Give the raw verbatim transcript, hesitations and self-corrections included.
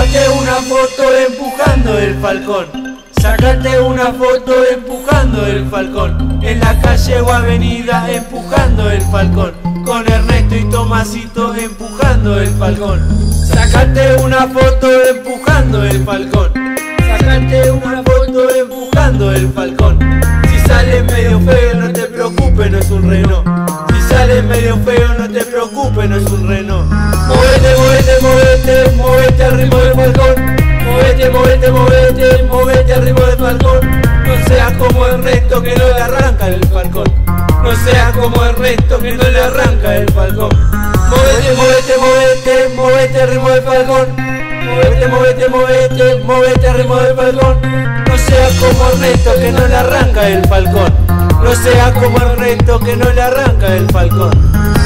Sácate una foto empujando el falcón. Sácate una foto empujando el falcón. En la calle o avenida empujando el falcón. Con Ernesto y Tomasito empujando el falcón. Sácate una foto empujando el falcón. Sácate una foto empujando el falcón. Si sale medio feo no te preocupes, no es un reno. Si sale medio feo no te preocupes, no es un reno. Movete, movete, movete, movete al ritmo del falcón. Movete, movete, movete, movete al ritmo del falcón. No seas como Ernesto que no le arranca el falcón. No seas como Ernesto que no le arranca el falcón. Movete, movete, movete, movete al ritmo del falcón. Movete, movete, movete, movete al ritmo del falcón. No seas como Ernesto que no le arranca el falcón. No seas como Ernesto que no le arranca el falcón.